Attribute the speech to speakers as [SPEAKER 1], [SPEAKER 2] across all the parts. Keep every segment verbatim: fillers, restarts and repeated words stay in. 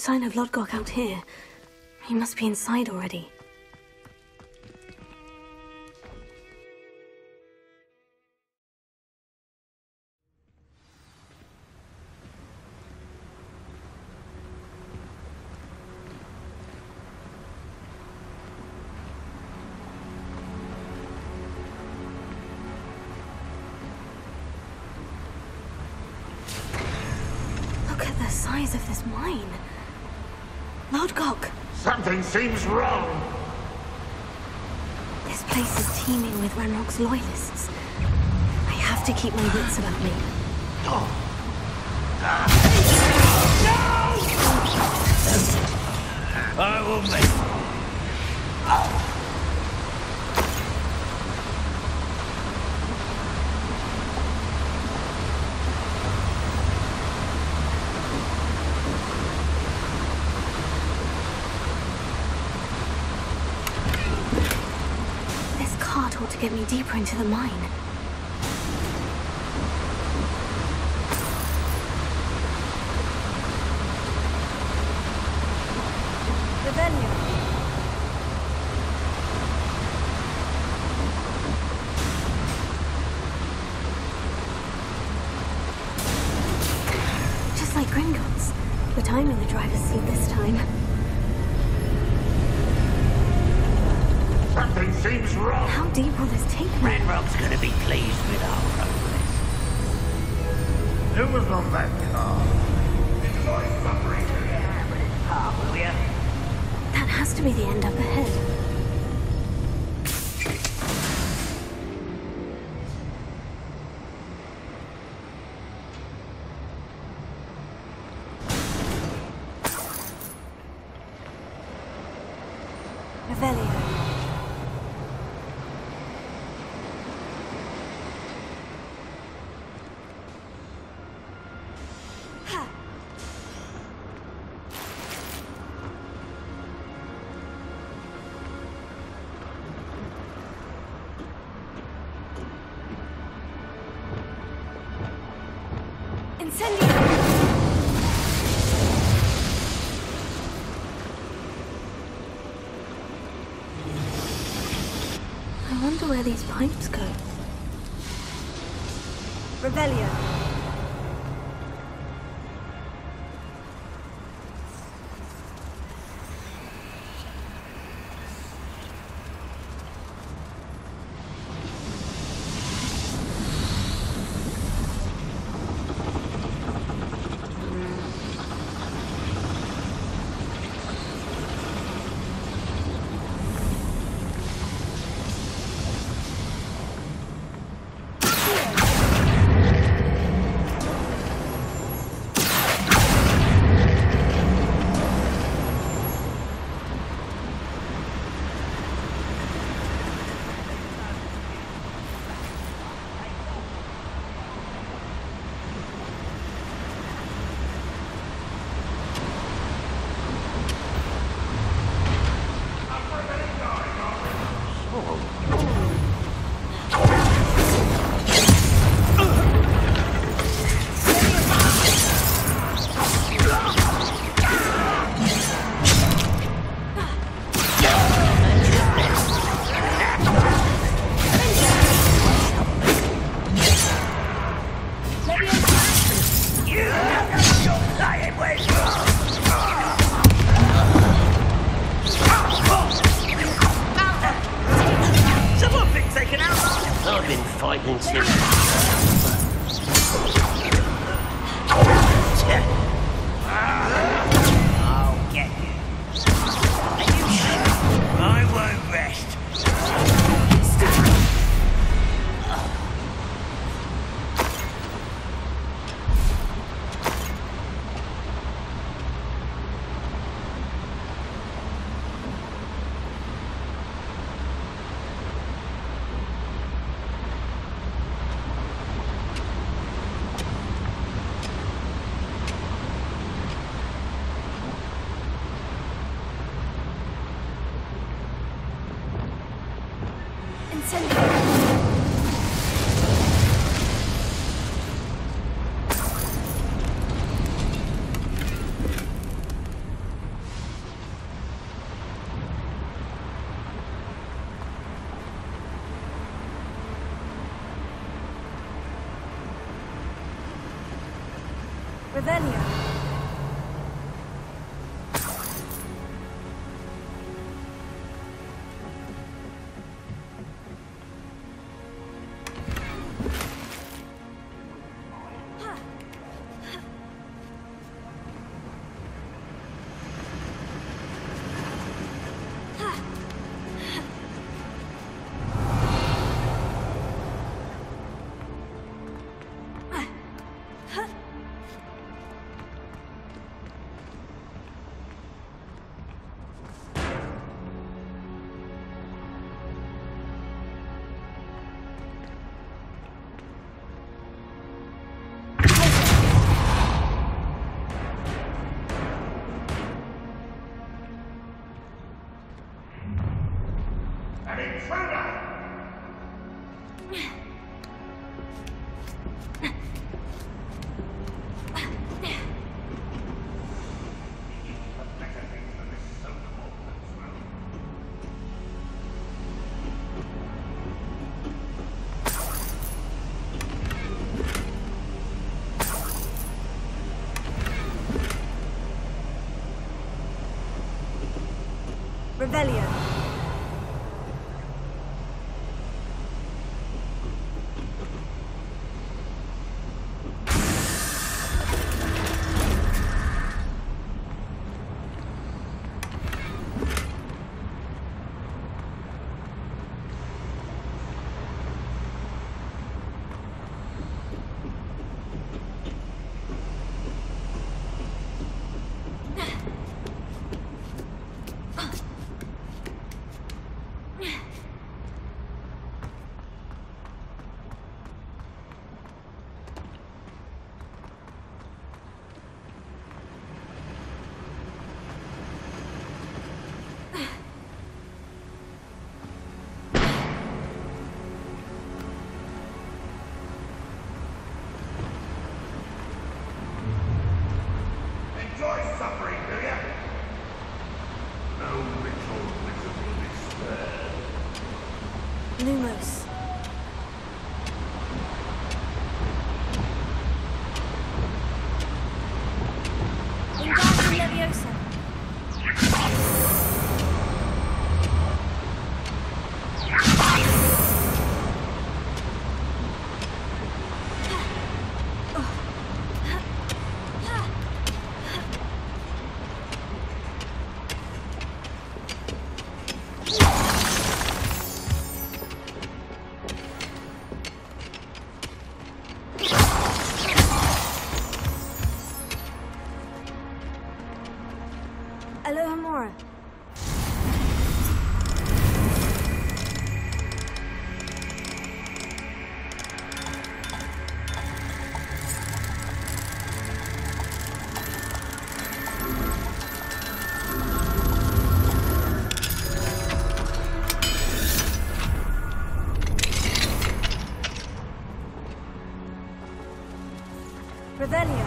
[SPEAKER 1] sign of Lodgok out here. He must be inside already. The size of this mine. Lodgok!
[SPEAKER 2] Something seems wrong!
[SPEAKER 1] This place is teeming with Ranrock's loyalists. I have to keep my wits about me.
[SPEAKER 2] Oh. No! I will make... Oh.
[SPEAKER 1] To get me deeper into the mine.
[SPEAKER 3] Revelio.
[SPEAKER 1] Just like Gringotts, but I'm in the driver's seat this time.
[SPEAKER 2] Something seems wrong.
[SPEAKER 1] How deep will this take me?
[SPEAKER 4] Ranrock's gonna be pleased with our progress.
[SPEAKER 2] Who was on that car? It's like suffering.
[SPEAKER 4] Yeah, but it's part, will ya?
[SPEAKER 1] That has to be the end up ahead. Revelio. I wonder where these pipes go.
[SPEAKER 3] Revelio. Revelio.
[SPEAKER 2] An intruder!
[SPEAKER 3] Revelio.
[SPEAKER 2] Enjoy suffering, do ya? No little miserable despair.
[SPEAKER 3] Lumos. Wingardium Leviosa. Alohomora. Revelio.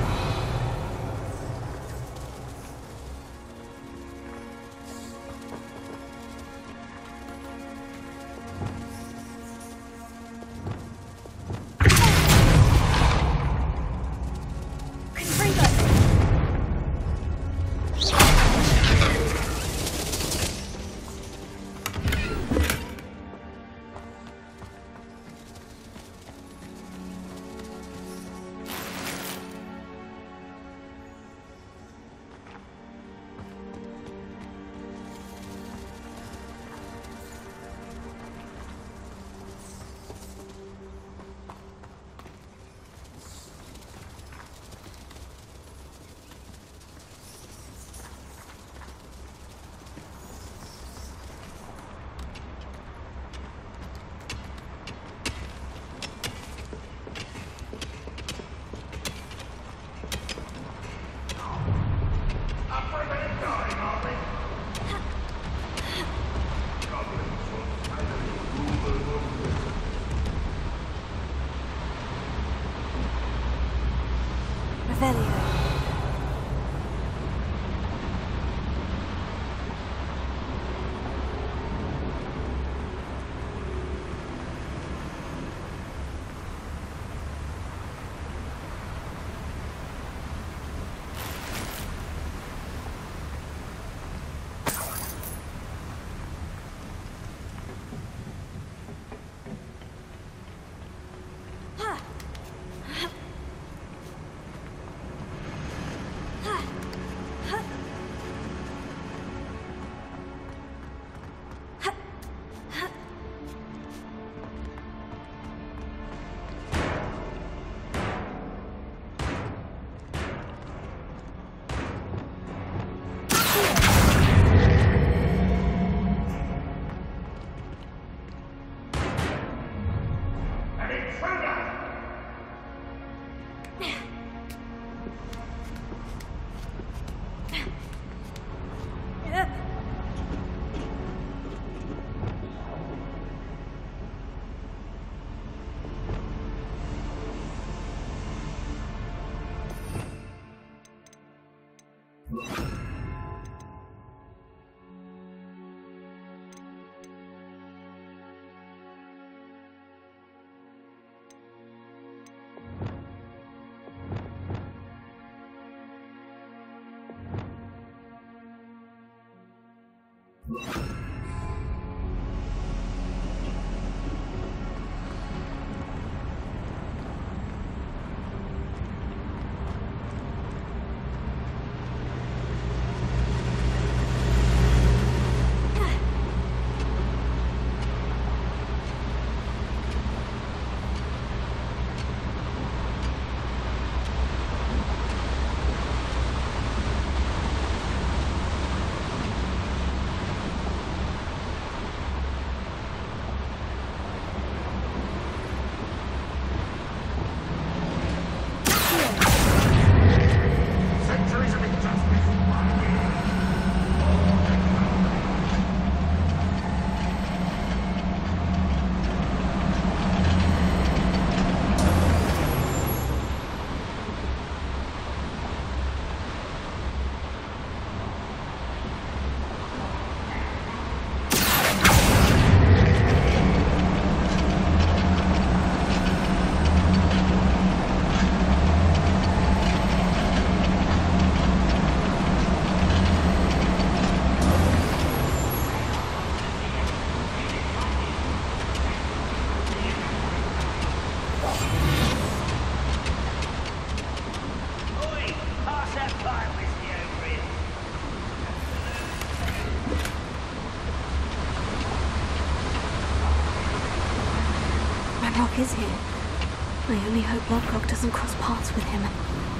[SPEAKER 1] Ranrock is here. I only hope Lodgok doesn't cross paths with him.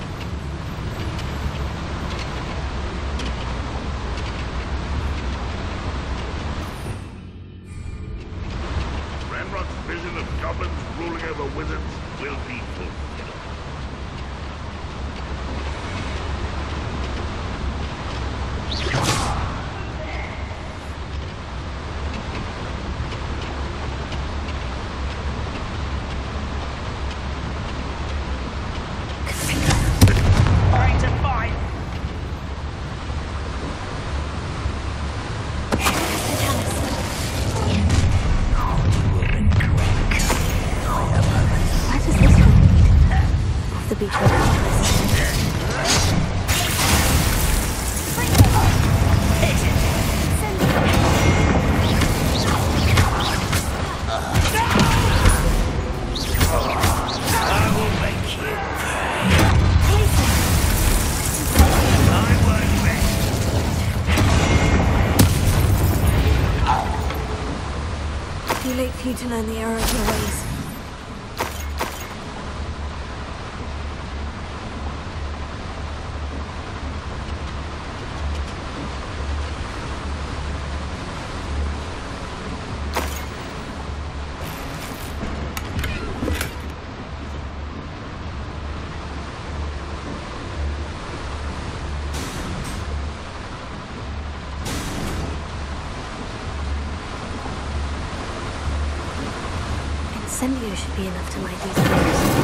[SPEAKER 2] Ranrock's vision of goblins ruling over wizards will be fulfilled.
[SPEAKER 1] Too late for you to learn the error of your ways. Incendio should be enough to light these fires.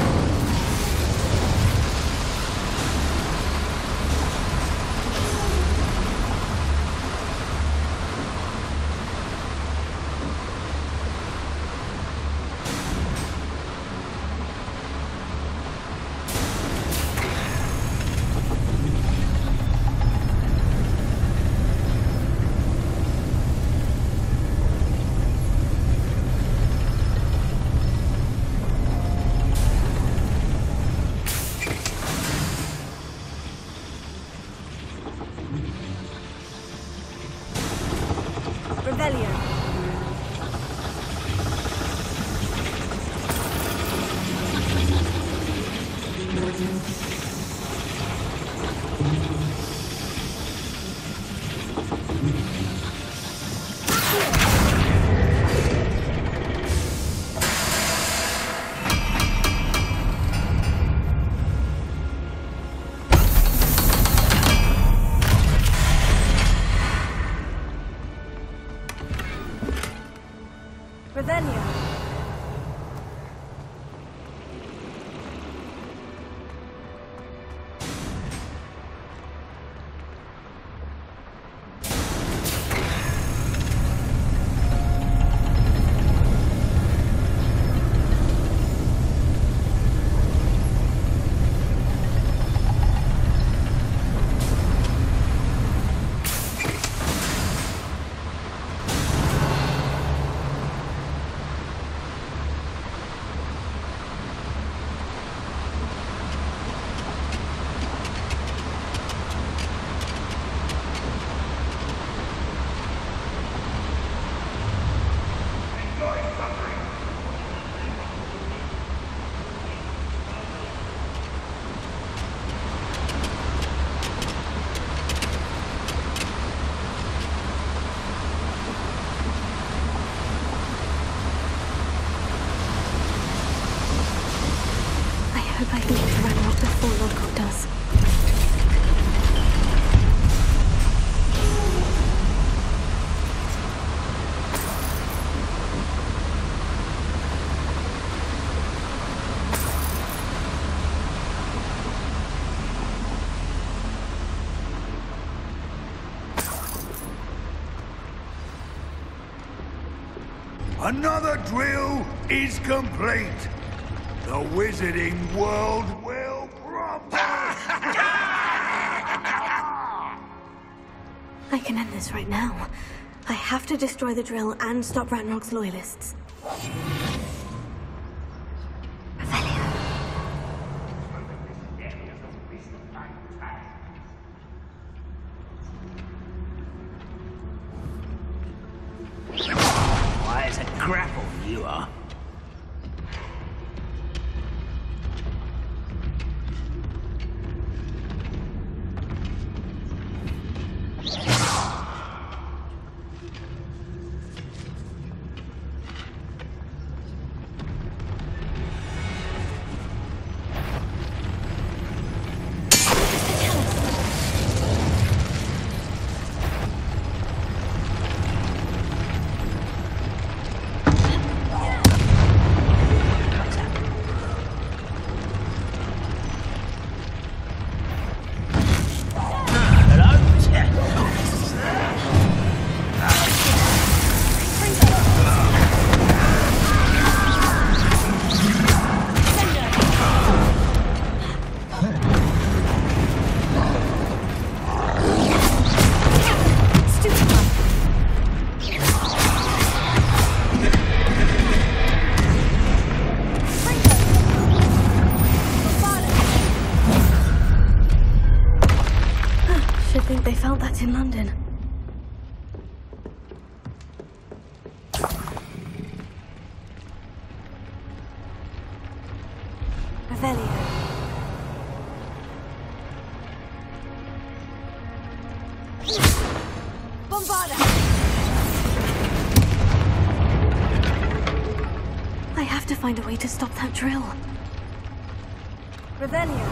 [SPEAKER 2] Another drill is complete. The wizarding world will prosper.
[SPEAKER 1] I can end this right now. I have to destroy the drill and stop Ranrock's loyalists.
[SPEAKER 4] Why, it's a grapple, you are.
[SPEAKER 1] London.
[SPEAKER 3] Revelio. Bombarda!
[SPEAKER 1] I have to find a way to stop that drill.
[SPEAKER 3] Revelio.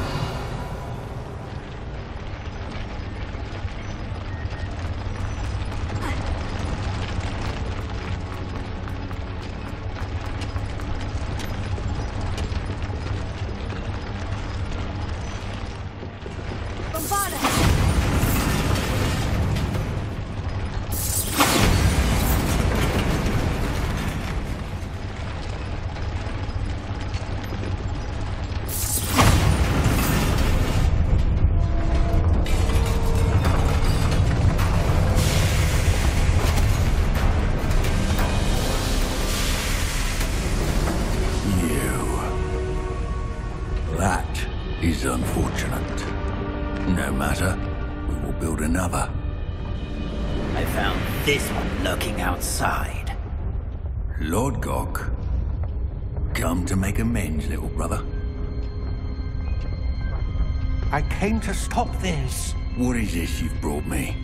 [SPEAKER 5] Is unfortunate. No matter, we will build another.
[SPEAKER 4] I found this one lurking outside.
[SPEAKER 5] Lodgok, come to make amends, little brother.
[SPEAKER 6] I came to stop this.
[SPEAKER 5] What is this you've brought me?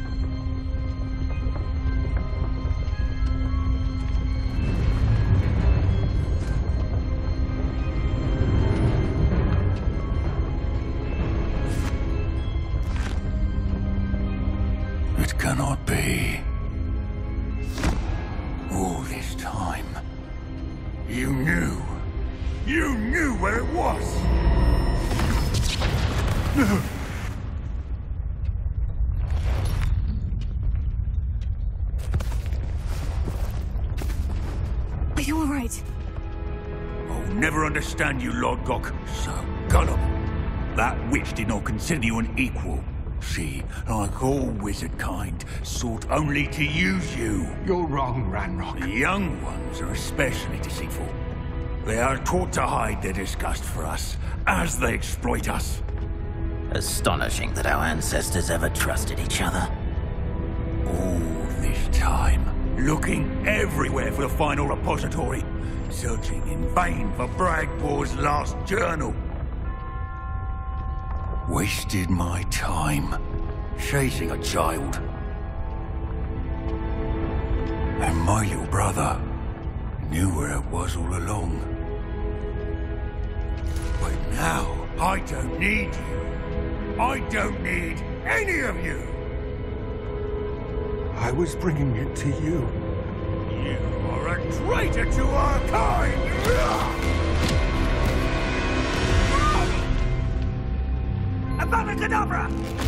[SPEAKER 5] It cannot be. All this time,
[SPEAKER 2] You knew. You knew where it was.
[SPEAKER 1] Are you all right?
[SPEAKER 2] I'll never understand you, Lodgok. So, Gollum. That witch did not consider you an equal. She, like all wizard kind, sought only to use you.
[SPEAKER 6] You're wrong, Ranrock.
[SPEAKER 2] The young ones are especially deceitful. They are taught to hide their disgust for us, as they exploit us.
[SPEAKER 4] Astonishing that our ancestors ever trusted each other.
[SPEAKER 2] All this time, looking everywhere for the final repository, searching in vain for Bragbor's last journal.
[SPEAKER 5] wasted my time chasing a child. And my little brother knew where it was all along.
[SPEAKER 2] But now, I don't need you. I don't need any of you.
[SPEAKER 6] I was bringing it to you.
[SPEAKER 2] You are a traitor to our kind! Avada Kedavra!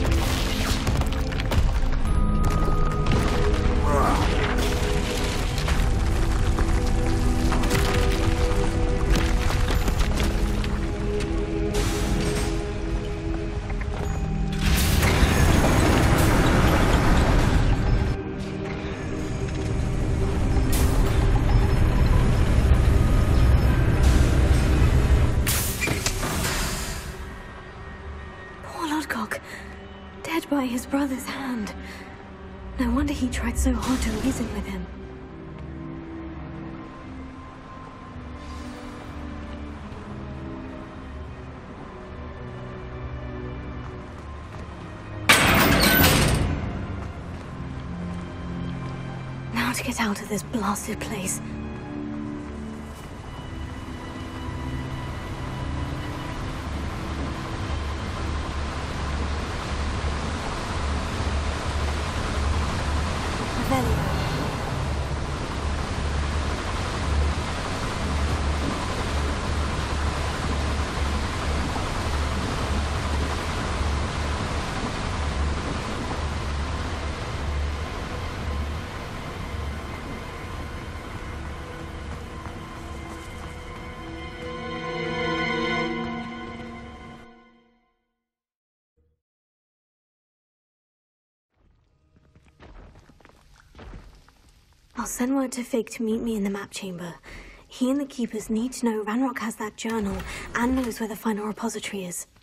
[SPEAKER 1] Dead by his brother's hand. No wonder he tried so hard to reason with him. Now to get out of this blasted place. I'll send word to Fig to meet me in the map chamber. He and the Keepers need to know Ranrock has that journal and knows where the final repository is.